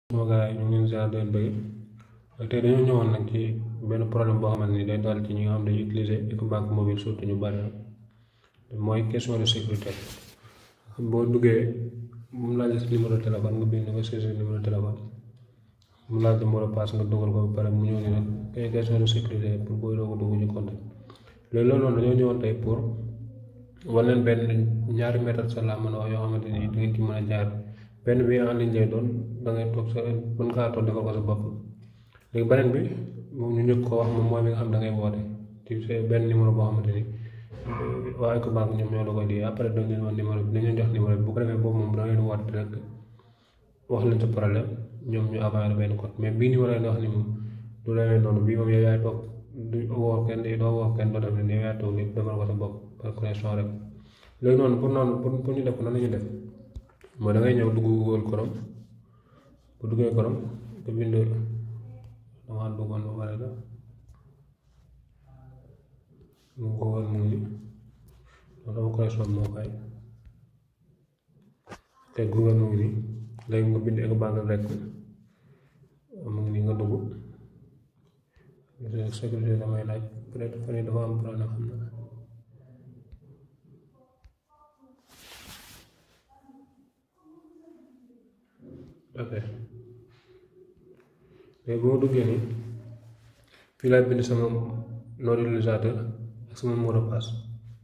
sama gars yi ñu ngi leen ziar di leen bëgg tey dañoo ñëwoon nag ci benn problème boo xamante ni day dal ci ñi nga xam dañuy utiliser Ecobank mobile surtout ñu bari mooy question de sécurité boo duggee mu laaj sa numéro téléphone nga bind nga saisir numéro téléphone mu laaj la mot de passe nga dugal ko ba pare mu ñëw ni nag question de sécurité pour booy doog a dugg ci compte léegi loolu noonu dañoo ñëwoon tey pour wan leen benn ñaari méthode sa laa mën a wax yoo xamante ni di ngeen ci mën a jaar benn bi en ligne lay doon da ngay toog sa mën ngaa toog defal ko sa bopp léegi beneen bi moom ñu njëkk ko wax moom mooy bi nga xam da ngay woote ci benn numéro boo xamante ni waa Ecobank ñoom ñoo la koy di après dañ leen wax numéro bi dañ leen jox numéro bi bu ko defee boobu moom da ngeen woote rek wax leen sa problème ñoom ñu avancer benn code mais bii numéro yi wax ni moom du demee noonu bii moom yow yaay toog du woo kenn doo woo kenn doo def ne yow yaay toog lépp defal ko sa bopp par connexion rek léegi noonu pour ñu def ko nan la ñuy def mooy da ngay ñëw dugg Google Chrome bu duggee Chrome nga bind dama duggoon ba pare la Google mu ngi loolu dama connexion moo fay te Google mu ngi nii léegi nga bind Ecobank rek mu ngi nii nga dugg sécurité damay laaj peut-être fan yii dafa am problème xam na ok léegi bu ma duggee nii fii laay bind sama nom d'utilisateur ak sama mot de passe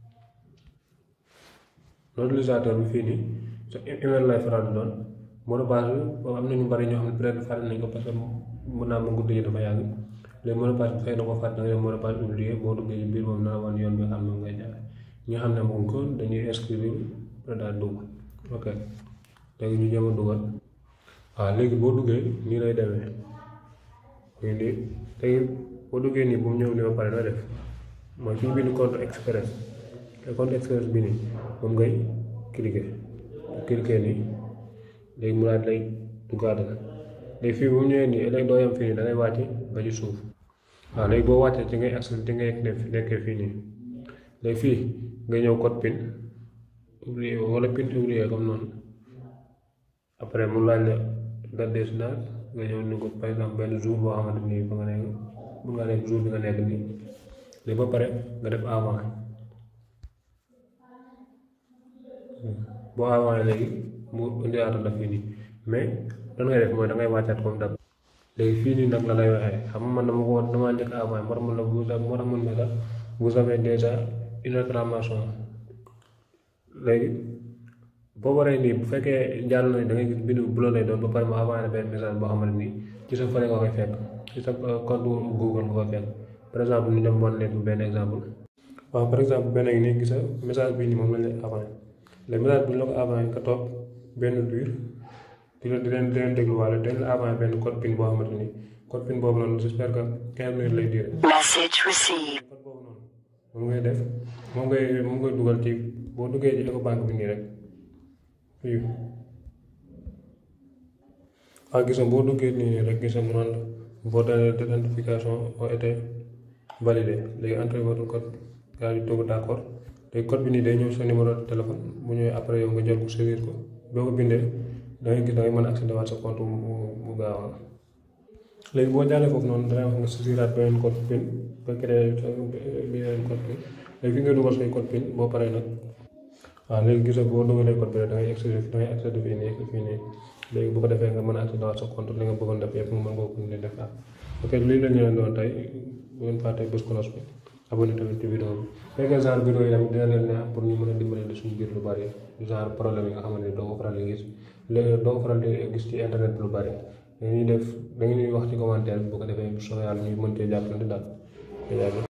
nom d'utilisateur bi fii nii sa email lay faral di doon mot de passe bi boobu am na ñu bari ñoo xam ne peut-être fàtte nañ ko parce que mën naa ma guddi yi dafa yàgg léegi mot de passe bi xëy na ko fàtte nga def mot de passe oublié boo duggee ci biir moom na la wan yoon bi nga xam ne ngay jaar ñi nga xam ne moom ko dañuy inscrire daal dugg ok léegi ñu jéem a dugal waaw léegi boo duggee nii lay demee muy nii tey boo duggee nii bu mu ñëw nii ba pare na def mooy fi ñu bind compte express te compte express bi nii moom ngay cliquer nii léegi mu laaj lay duggaat la léegi fii bu mu ñëwee nii léegi doo yam fii nii da ngay wàcce ba ci suuf waaw léegi boo wàccee ci ngay accès ci ngay nekkee fii nii léegi fii nga ñëw code PIN oublié wala PIN oublié comme noonu après mu laaj la date de naissance nga ñëw ni ko par exemple benn jour boo xamante ni fa nga nekk mun nga nekk jour bi nga nekk nii léegi ba pare nga def avant boo avant léegi mu indiwaatal la fii nii mais lan ngay def mooy da ngay wàccaat comme dab léegi fii nii nag la lay waxee xam nga man dama ko woon damaa njëkk avant moo tax mun la moo tax mun na la vous avez déjà une réclamation léegi boo waree nii bu fekkee jàll na da ngay gis bindu bu la lay doon ba pare mu avancé benn message boo xamante ni ci sa fële nga koy fekk ci sa compte Google nga koy fekk par exemple ñu dem wan leen benn exemple waaw par exemple benn gi nii gis nga message bii nii moom lañ lay avancé le message bi ñu la ko avancé nga toog benn biir di leen dégluwaale dañ la avancé benn code PIN boo xamante ni code PIN boobu noonu j'espère que 15 minutes lay diire. Message received. code boobu noonu moom ngay def moom ngay dugal ci boo duggee ci Ecobank bi nii rek. fii waaw gis nga boo duggee nii rek gis nga mu naan votre identification a été validée léegi entrez votre code gaa yi toog d'accord léegi code bi nii day ñëw sa numéro de téléphone bu ñëwee après yow nga jël ko saisir ko boo ko bindee da ngay gis da ngay mën a accéder waat sa compte bu gaaw a léegi boo jàllee foofu noonu dangay wax nga saisiraat beneen code PIN ba créé beneen code PIN léegi fi nga dugal say code PIN boo paree nag waaw léegi gis nga boo dugalee code bi rek da ngay accéder fii nii léegi bu ko defee nga mën a accéder waat sa compte li nga bëggoon def yëpp nga mën koo continuer def ak ok lii la ñu leen doon tey bu ngeen fàttee bës cloche bi abonné tamit ci vidéo bi fekkee genre vidéo yi tamit dina leen neex pour ñu mën a dimbale suñu biir lu bari genre problème yi nga xamante ni doo ko faral di gis léegi doo ko faral di gis ci internet bi lu bari dañuy def da ngeen ñuy wax ci commentaire bi bu ko defee bu soobee yàlla ñuy mën cee jàppalante daal.